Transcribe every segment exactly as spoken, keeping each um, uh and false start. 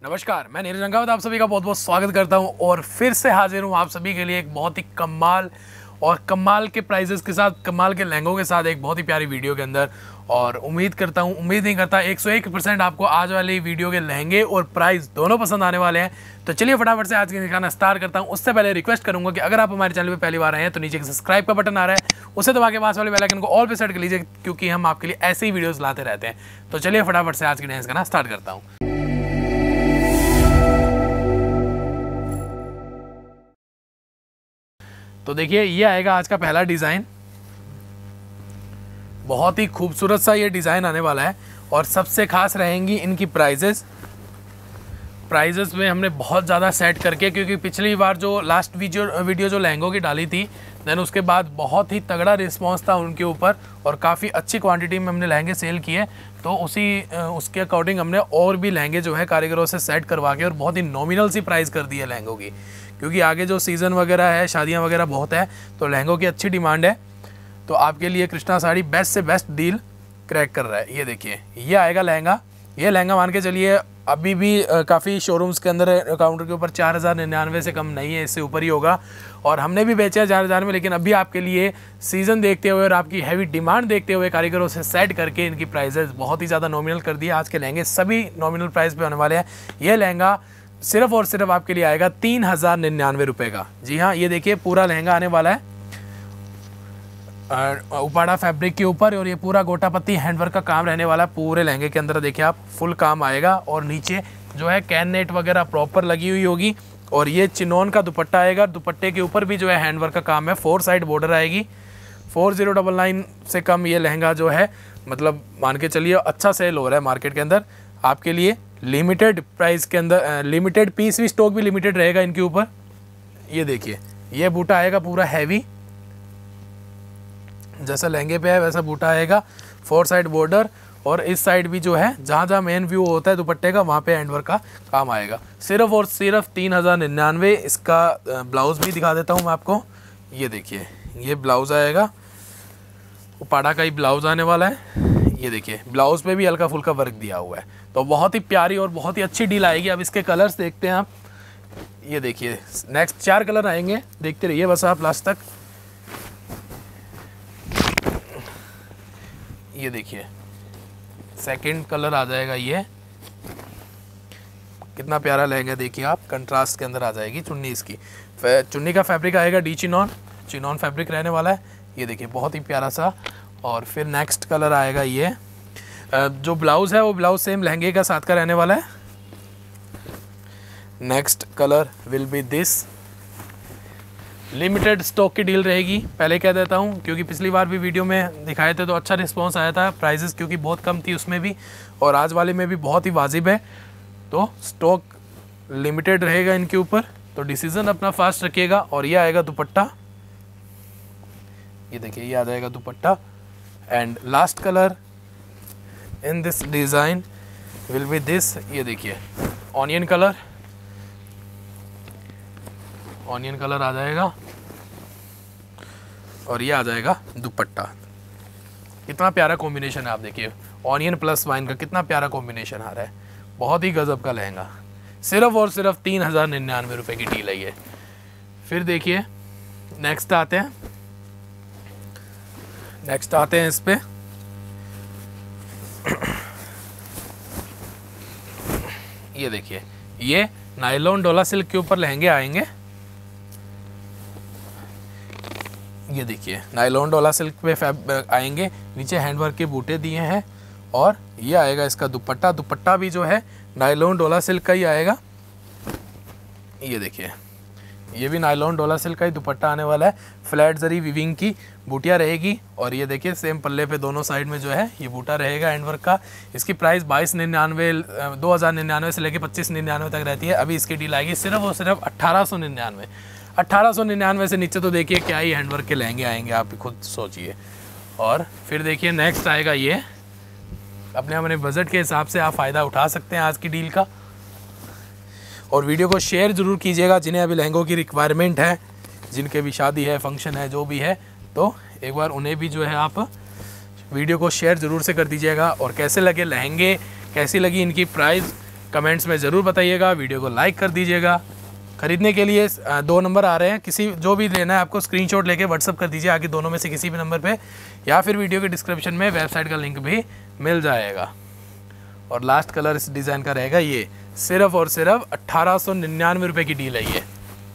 नमस्कार, मैं नीरज रंगावत आप सभी का बहुत बहुत स्वागत करता हूं और फिर से हाजिर हूं आप सभी के लिए एक बहुत ही कमाल और कमाल के प्राइजेस के साथ, कमाल के लहंगों के साथ एक बहुत ही प्यारी वीडियो के अंदर। और उम्मीद करता हूं, उम्मीद नहीं करता एक सौ एक परसेंट आपको आज वाली वीडियो के लहंगे और प्राइस दोनों पसंद आने वाले हैं। तो चलिए फटाफट से आज की दिखाना स्टार्ट करता हूं। उससे पहले रिक्वेस्ट करूंगा कि अगर आप हमारे चैनल पर पहली बार आए हैं तो नीचे सब्सक्राइब का बटन आ रहा है, उसे दबा के पास वाले बेल आइकन को ऑल पे सेट कर लीजिए, क्योंकि हम आपके लिए ऐसे ही वीडियोस लाते रहते हैं। तो चलिए फटाफट से आज की डांस करना स्टार्ट करता हूँ। तो देखिए, ये आएगा आज का पहला डिज़ाइन। बहुत ही खूबसूरत सा ये डिज़ाइन आने वाला है और सबसे खास रहेंगी इनकी प्राइजेस। प्राइजेस में हमने बहुत ज़्यादा सेट करके, क्योंकि पिछली बार जो लास्ट वीडियो वीडियो जो लहंगों की डाली थी, देन उसके बाद बहुत ही तगड़ा रिस्पांस था उनके ऊपर और काफ़ी अच्छी क्वांटिटी में हमने लहंगे सेल किए। तो उसी उसके अकॉर्डिंग हमने और भी लहंगे जो है कारीगरों से सेट करवा के और बहुत ही नॉमिनल सी प्राइस कर दी है लहंगों की, क्योंकि आगे जो सीज़न वगैरह है, शादियां वगैरह बहुत है, तो लहंगों की अच्छी डिमांड है। तो आपके लिए कृष्णा साड़ी बेस्ट से बेस्ट डील क्रैक कर रहा है। ये देखिए, ये आएगा लहंगा। ये लहंगा मान के चलिए अभी भी काफ़ी शोरूम्स के अंदर काउंटर के ऊपर चार हज़ार निन्यानवे से कम नहीं है, इससे ऊपर ही होगा। और हमने भी बेचा है चार हज़ार में, लेकिन अभी आपके लिए सीज़न देखते हुए और आपकी हैवी डिमांड देखते हुए कारीगरों से सेट करके इनकी प्राइजेस बहुत ही ज़्यादा नॉमिनल कर दिए। आज के लहंगे सभी नॉमिनल प्राइस पे होने वाले हैं। ये लहंगा सिर्फ और सिर्फ आपके लिए आएगा तीन हज़ार निन्यानवे रुपये का। जी हाँ, ये देखिए पूरा लहंगा आने वाला है उपाड़ा फैब्रिक के ऊपर, और ये पूरा गोटापत्ती हैंडवर्क का काम रहने वाला है पूरे लहंगे के अंदर। देखिए आप, फुल काम आएगा और नीचे जो है कैन नेट वगैरह प्रॉपर लगी हुई होगी। और ये चिनोन का दुपट्टा आएगा, दुपट्टे के ऊपर भी जो है हैंडवर्क का काम है। फोर साइड बॉर्डर आएगी। फोर जीरो डबल नाइन से कम ये लहंगा जो है, मतलब मान के चलिए अच्छा सेल हो रहा है मार्केट के अंदर। आपके लिए लिमिटेड प्राइस के अंदर लिमिटेड पीस भी, स्टॉक भी लिमिटेड रहेगा इनके ऊपर। ये देखिए, ये बूटा आएगा पूरा हैवी, जैसा लहंगे पे है वैसा बूटा आएगा। फोर साइड बॉर्डर, और इस साइड भी जो है जहाँ जहाँ मेन व्यू होता है दुपट्टे का, वहाँ पे हैंडवर्क का काम आएगा। सिर्फ और सिर्फ तीन हज़ार निन्यानवे। इसका ब्लाउज़ भी दिखा देता हूँ मैं आपको। ये देखिए, ये ब्लाउज़ आएगा, उपाड़ा का ही ब्लाउज़ आने वाला है। ये देखिए, ब्लाउज़ पे भी हल्का फुल्का वर्क दिया हुआ है। तो बहुत ही प्यारी और बहुत ही अच्छी डील आएगी। अब इसके कलर्स देखते हैं आप। ये देखिए, नेक्स्ट चार कलर आएंगे, देखते रहिए बस आप लास्ट तक। ये देखिए, सेकंड कलर आ जाएगा। ये कितना प्यारा लहंगा, देखिए आप, कंट्रास्ट के अंदर आ जाएगी चुन्नी इसकी। चुन्नी का फैब्रिक आएगा डी चिनॉन, चिनॉन फैब्रिक रहने वाला है। ये देखिए, बहुत ही प्यारा सा। और फिर नेक्स्ट कलर आएगा ये। जो ब्लाउज़ है वो ब्लाउज़ सेम लहंगे का साथ का रहने वाला है। Next colour will be this. Limited stock की डील रहेगी, पहले कह देता हूँ, क्योंकि पिछली बार भी वीडियो में दिखाए थे तो अच्छा रिस्पांस आया था। प्राइजेस क्योंकि बहुत कम थी उसमें भी, और आज वाले में भी बहुत ही वाजिब है। तो स्टॉक लिमिटेड रहेगा इनके ऊपर, तो डिसीजन अपना फास्ट रखिएगा। और ये आएगा दुपट्टा। ये देखिए, ये आ जाएगा dupatta. And last colour in this design will be this. ये देखिए, ऑनियन कलर, ऑनियन कलर आ जाएगा। और ये आ जाएगा दुपट्टा। कितना प्यारा कॉम्बिनेशन है, आप देखिए, ऑनियन प्लस वाइन का कितना प्यारा कॉम्बिनेशन आ रहा है। बहुत ही गजब का लहंगा। सिर्फ और सिर्फ तीन हज़ार निन्यानवे रुपये की डील है ये। फिर देखिए, नेक्स्ट आते हैं नेक्स्ट आते हैं इस पे। ये देखिए, ये नायलॉन डोला सिल्क के ऊपर लहंगे आएंगे। ये देखिए, नायलॉन डोला सिल्क पे फैब आएंगे, नीचे हैंडवर्क के बूटे दिए हैं। और ये आएगा इसका दुपट्टा। दुपट्टा भी जो है नायलॉन डोला सिल्क का ही आएगा। ये देखिए, ये भी नायलॉन डोला सिल्क का ही दुपट्टा आने वाला है। फ्लैट जरी विविंग की बूटियाँ रहेगी। और ये देखिए, सेम पल्ले पे दोनों साइड में जो है ये बूटा रहेगा हैंडवर्क का। इसकी प्राइस बाईस निन्यानवे दो हज़ार निन्यानवे से लेकर पच्चीस निन्यानवे तक रहती है। अभी इसकी डील आएगी सिर्फ और सिर्फ अट्ठारह सौ निन्यानवे। अट्ठारह सौ निन्यानवे से नीचे तो देखिए क्या ही हैंडवर्क के लहंगे आएंगे, आप खुद सोचिए। और फिर देखिए, नेक्स्ट आएगा ये। अपने अपने बजट के हिसाब से आप फ़ायदा उठा सकते हैं आज की डील का। और वीडियो को शेयर ज़रूर कीजिएगा जिन्हें अभी लहंगों की रिक्वायरमेंट है, जिनके भी शादी है, फंक्शन है, जो भी है, तो एक बार उन्हें भी जो है आप वीडियो को शेयर ज़रूर से कर दीजिएगा। और कैसे लगे लहंगे, कैसी लगी इनकी प्राइस, कमेंट्स में ज़रूर बताइएगा, वीडियो को लाइक कर दीजिएगा। ख़रीदने के लिए दो नंबर आ रहे हैं, किसी जो भी लेना है आपको स्क्रीनशॉट लेके व्हाट्सअप कर दीजिए आगे दोनों में से किसी भी नंबर पे, या फिर वीडियो के डिस्क्रिप्शन में वेबसाइट का लिंक भी मिल जाएगा। और लास्ट कलर इस डिज़ाइन का रहेगा ये, सिर्फ और सिर्फ अट्ठारह सौ निन्यानवे रुपये की डील है ये।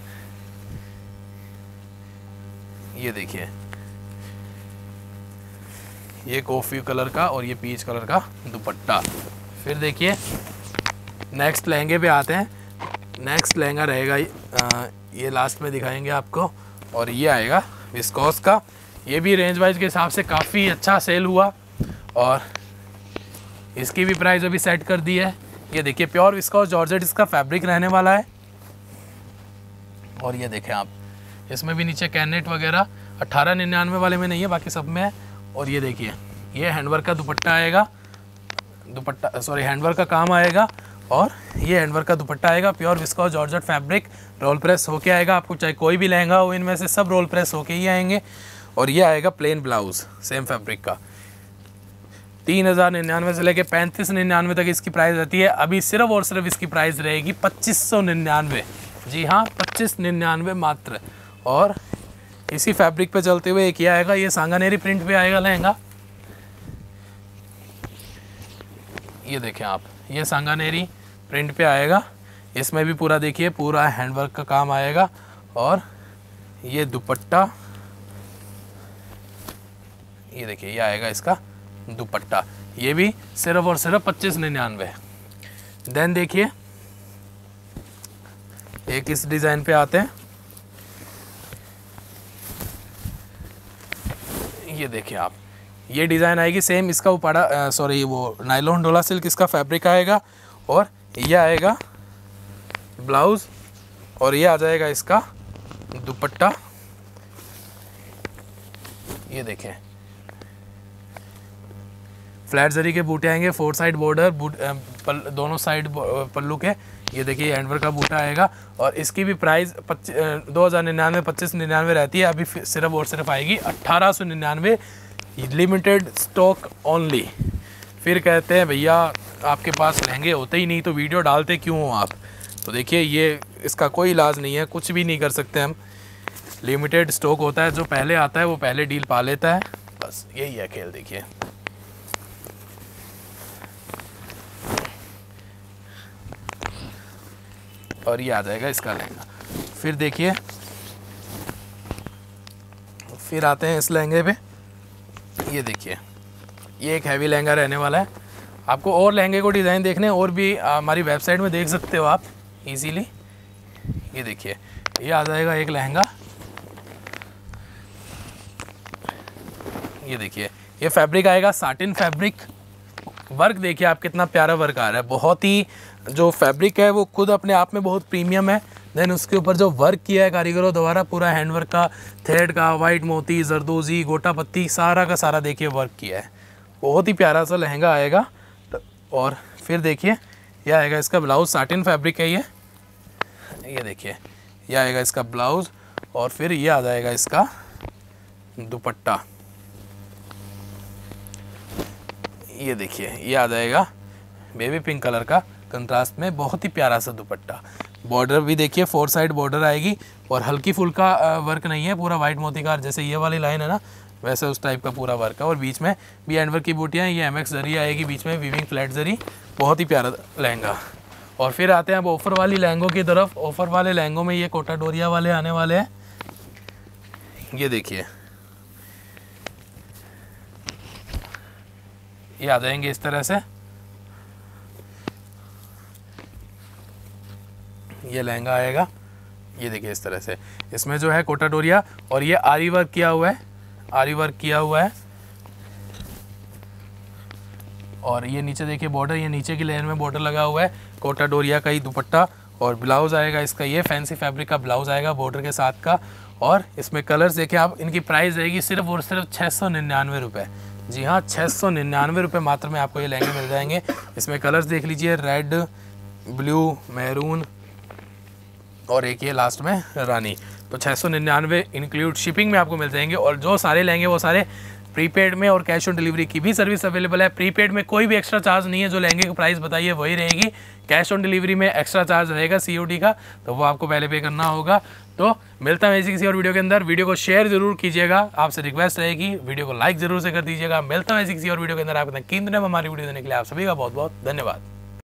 ये देखिए, ये कॉफ़ी कलर का और ये पीच कलर का दुपट्टा। फिर देखिए नेक्स्ट लहंगे पे आते हैं। नेक्स्ट लहंगा रहेगा आ, ये लास्ट में दिखाएंगे आपको, और ये आएगा विस्कोस का। ये भी रेंज वाइज के हिसाब से काफ़ी अच्छा सेल हुआ और इसकी भी प्राइस अभी सेट कर दी है। ये देखिए प्योर विस्कोस जॉर्जेट इसका फैब्रिक रहने वाला है। और ये देखें आप, इसमें भी नीचे कैनेट वगैरह अट्ठारह निन्यानवे वाले में नहीं है, बाकी सब में है। और ये देखिए ये हैंडवर्क का दुपट्टा आएगा, दुपट्टा सॉरी हैंडवर्क का काम आएगा, और ये हैंडवर्क का दुपट्टा आएगा। Pure viscose georgette fabric, roll press होके आएगा। आपको चाहे कोई भी लहंगा हो इनमें से सब रोल प्रेस होके ही आएंगे। और ये आएगा प्लेन ब्लाउज़ सेम फैब्रिक का। तीन हज़ार निन्यानवे से लेके पैंतीस निन्यानवे तक इसकी प्राइस रहती है। अभी सिर्फ और सिर्फ इसकी प्राइस रहेगी पच्चीस सौ निन्यानवे। जी हाँ, पच्चीस निन्यानवे मात्र। और इसी फैब्रिक पे चलते हुए एक ये आएगा, ये सांगानेरी प्रिंट पे आएगा लहंगा। ये देखें आप, ये सांगानेरी प्रिंट पे आएगा। इसमें भी पूरा देखिए पूरा हैंडवर्क का काम आएगा। और ये दुपट्टा, ये देखिए ये आएगा इसका दुपट्टा। ये भी सिर्फ और सिर्फ पच्चीस निन्यानवे। देन देखिए एक इस डिज़ाइन पे आते हैं। ये देखिए आप, ये डिज़ाइन आएगी सेम, इसका उपाड़ा सॉरी वो नायलॉन डोला सिल्क इसका फैब्रिक आएगा। और ये आएगा ब्लाउज़, और ये आ जाएगा इसका दुपट्टा। ये देखें फ्लैट जरी के बूटे आएंगे, फोर साइड बॉर्डर बूट पल, दोनों साइड पल्लू के। ये देखिए हैंडवर्क का बूटा आएगा। और इसकी भी प्राइस दो हज़ार निन्यानवे पच्चीस निन्यानवे रहती है। अभी सिर्फ और सिर्फ आएगी अट्ठारह सौ निन्यानवे, लिमिटेड स्टॉक ओनली। फिर कहते हैं भैया आपके पास लहंगे होते ही नहीं तो वीडियो डालते क्यों हो आप? तो देखिए ये इसका कोई इलाज नहीं है, कुछ भी नहीं कर सकते हम। लिमिटेड स्टॉक होता है, जो पहले आता है वो पहले डील पा लेता है, बस यही है खेल। देखिए और ये आ जाएगा इसका लहंगा। फिर देखिए फिर आते हैं इस लहंगे पे। ये देखिए ये एक हैवी लहंगा रहने वाला है। आपको और लहंगे को डिज़ाइन देखने और भी हमारी वेबसाइट में देख सकते हो आप इजीली। ये देखिए ये आ जाएगा एक लहंगा। ये देखिए ये फैब्रिक आएगा साटिन फैब्रिक। वर्क देखिए आप कितना प्यारा वर्क आ रहा है। बहुत ही जो फैब्रिक है वो खुद अपने आप में बहुत प्रीमियम है। देन उसके ऊपर जो वर्क किया है कारीगरों द्वारा, पूरा हैंडवर्क का, थ्रेड का, वाइट मोती, जरदोजी, गोटा पत्ती, सारा का सारा देखिए वर्क किया है। बहुत ही प्यारा सा लहंगा आएगा। और फिर देखिए यह आएगा इसका ब्लाउज़, साटिन फैब्रिक है ये। ये देखिए यह आएगा इसका ब्लाउज़। और फिर ये आ जाएगा इसका दुपट्टा। ये देखिए ये आ जाएगा बेबी पिंक कलर का कंट्रास्ट में, बहुत ही प्यारा सा दुपट्टा। बॉर्डर भी देखिए फोर साइड बॉर्डर आएगी और हल्की फुल्का वर्क नहीं है, पूरा वाइट मोती का, जैसे ये वाली लाइन है ना वैसे उस टाइप का पूरा वर्क है। और बीच में भी हैंडवर्क की बूटियाँ, ये एम एक्स जरी आएगी बीच में, वीविंग फ्लैट जरी। बहुत ही प्यारा लहंगा। और फिर आते हैं अब ऑफ़र वाली लहंगों की तरफ। ऑफ़र वाले लहंगों में ये कोटा डोरिया वाले आने वाले हैं। ये देखिए ये आ जाएंगे इस तरह से। ये लहंगा आएगा, ये देखिए इस तरह से। इसमें जो है कोटा डोरिया और ये आरी वर्क किया हुआ है, आरी वर्क किया हुआ है। और ये नीचे देखिए बॉर्डर, ये नीचे की लेयर में बॉर्डर लगा हुआ है। कोटा डोरिया का ही दुपट्टा और ब्लाउज़ आएगा इसका, ये फैंसी फैब्रिक का ब्लाउज़ आएगा बॉर्डर के साथ का। और इसमें कलर्स देखिए आप, इनकी प्राइस रहेगी सिर्फ और सिर्फ छः सौ निन्यानवे रुपये। जी हाँ, छः सौ निन्यानवे रुपये मात्र में आपको ये लहंगे मिल जाएंगे। इसमें कलर्स देख लीजिए, रेड, ब्लू, मैरून और एक ये लास्ट में रानी। तो छः सौ निन्यानवे इंक्लूड शिपिंग में आपको मिल जाएंगे। और जो सारे लहंगे वो सारे प्रीपेड में और कैश ऑन डिलीवरी की भी सर्विस अवेलेबल है। प्रीपेड में कोई भी एक्स्ट्रा चार्ज नहीं है, जो लहंगे की प्राइस बताइए वही रहेगी। कैश ऑन डिलीवरी में एक्स्ट्रा चार्ज रहेगा सीओडी का, तो वो आपको पहले पे करना होगा। तो मिलता है ऐसी किसी और वीडियो के अंदर। वीडियो को शेयर जरूर कीजिएगा, आपसे रिक्वेस्ट रहेगी। वीडियो को लाइक जरूर से कर दीजिएगा। मिलता है ऐसी किसी और वीडियो के अंदर। आपको कीमती हमारी वीडियो देने के लिए आप सभी का बहुत बहुत धन्यवाद।